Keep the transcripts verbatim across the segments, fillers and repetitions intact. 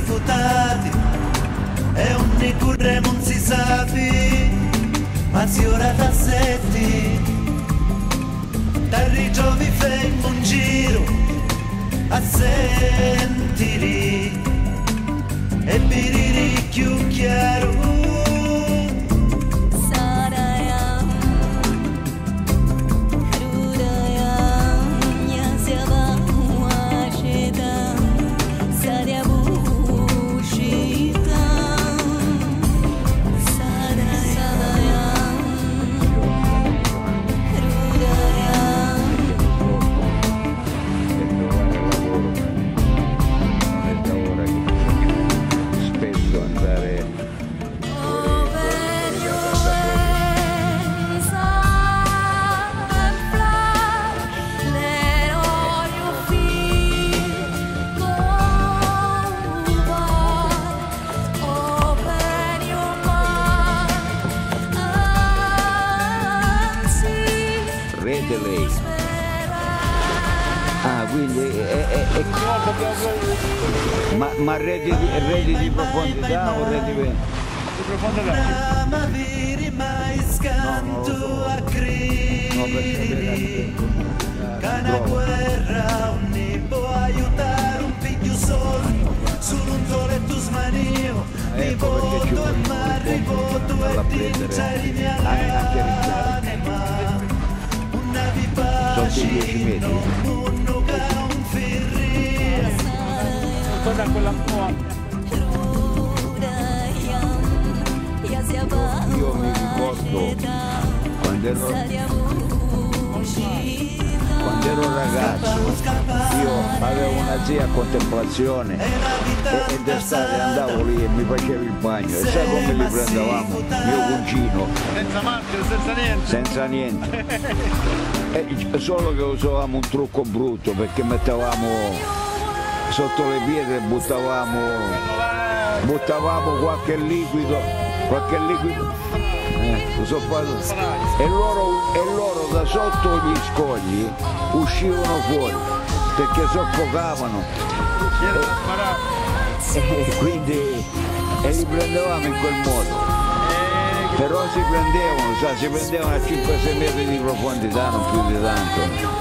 sfutati e un curre non si sapi, ma si ora tassetti, dal giovi fai un giro a sentiri e biriri più chiaro. Lei. Ah, quindi è, è, è... ma, ma reti, reti di profondità o reti di profondità? No, non lo so. No, perché una guerra ogni può aiutare un figlio solo su un toletto smanio mi voto e marri voto e vincere mi anima una vi paci non munno che un firri guarda quella nuova. Io mi ricordo quando ero quando ero ragazzo, io avevo una zia a Contemplazione e, e d'estate andavo lì e mi facevo il bagno e sai come li prendevamo? Mio cugino senza macchina, senza niente senza niente e solo che usavamo un trucco brutto perché mettevamo sotto le pietre e buttavamo buttavamo qualche liquido qualche liquido eh, so e, loro, e loro da sotto gli scogli uscivano fuori perché soffocavano e, e quindi e li prendevamo in quel modo però si prendevano sa, si prendevano a cinque sei metri di profondità non più di tanto.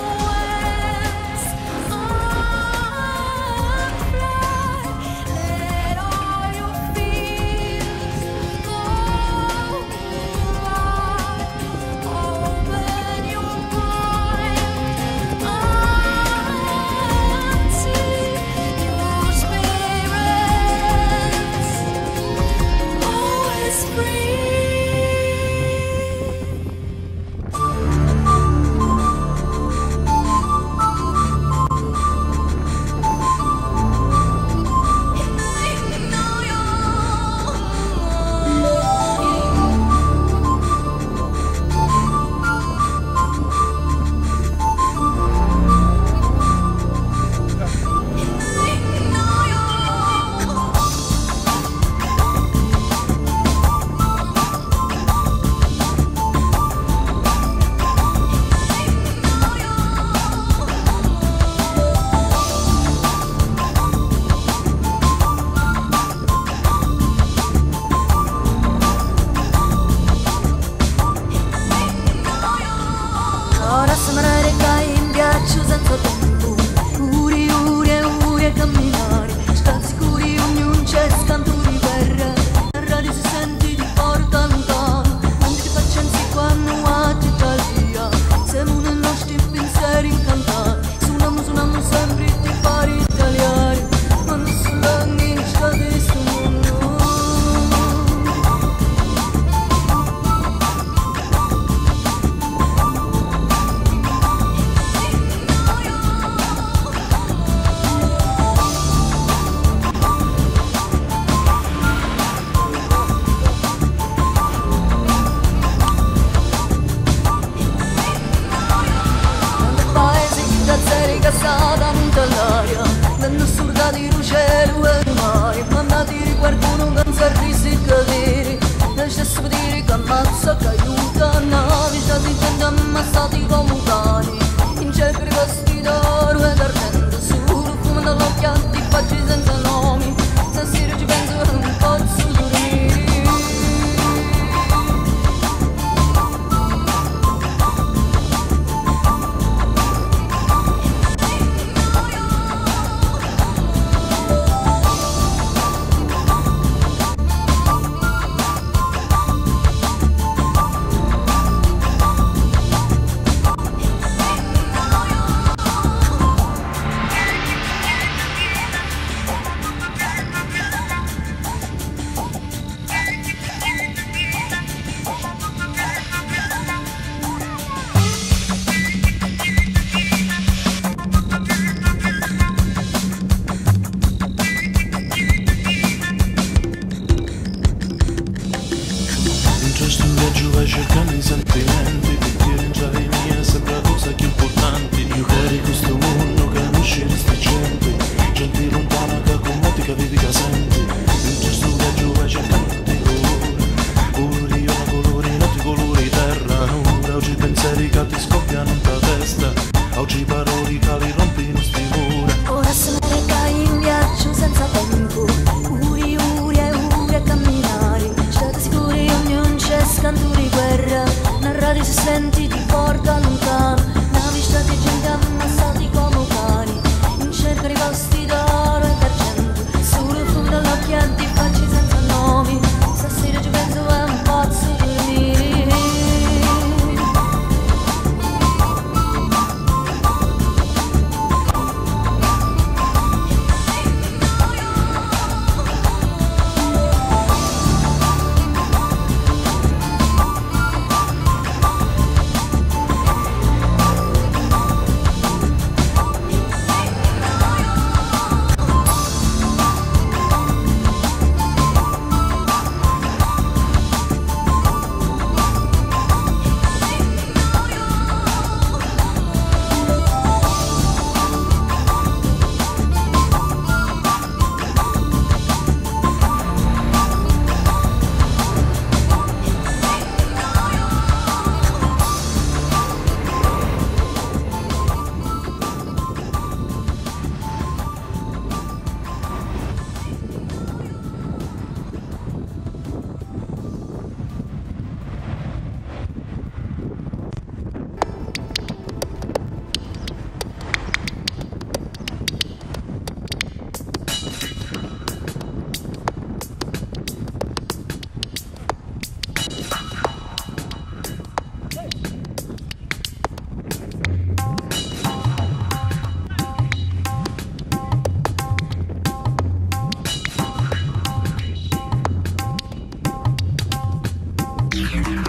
sto viaggio vai cercando i sentimenti, perché rinciare i miei sembra cosa più importante. Io cari questo mondo, capisci questa gente, gente lontana che con me ti capivi che senti. In sto viaggio vai cercando di colore, colori a colori, notti colori terra. Ora oggi pensieri che ti scoppiano in ta testa, oggi parole che li rompi in sti mura. Ora se ne reca in viaggio senza tempo, uri, uri e uri a camminare. State sicuri ognuno c'è scanto di guerra, narrati se senti ti porta lontano. Navi state gente ammassati come cani, in cerca di posti d'oro e d'argento. Solo fumo dall'occhi e di facci senza nomi, stasera ci penso è un pazzo dormire.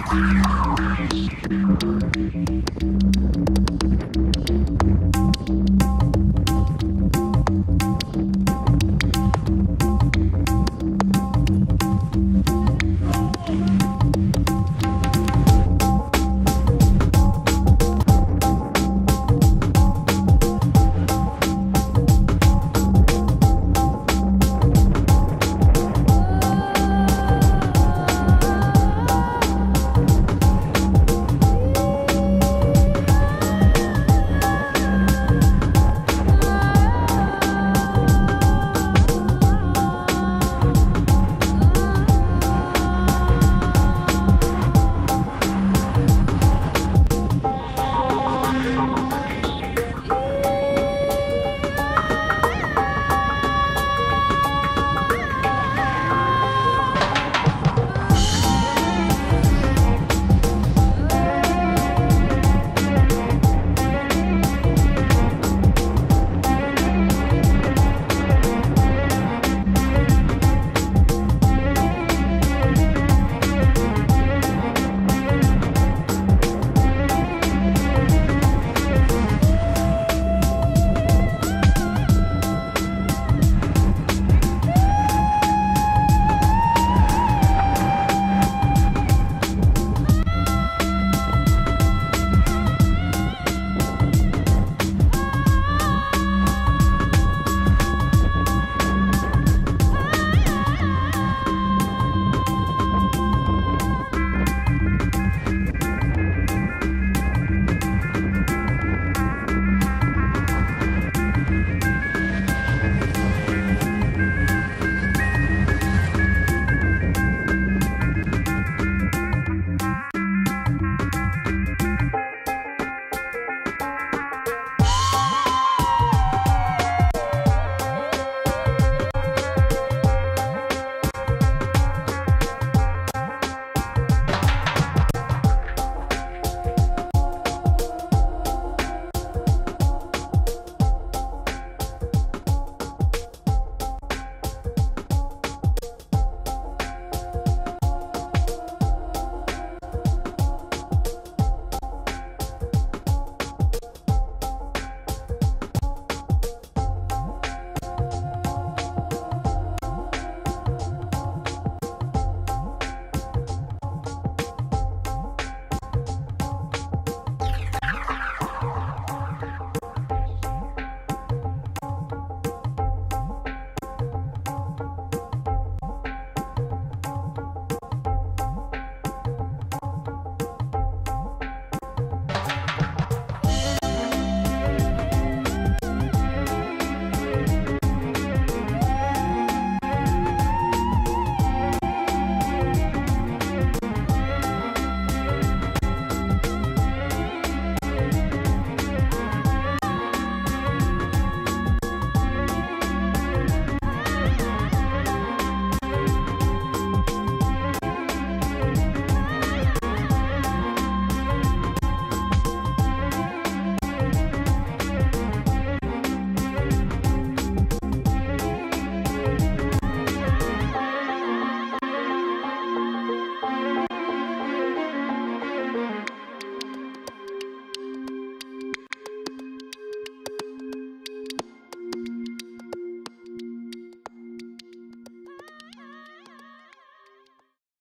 Thank you.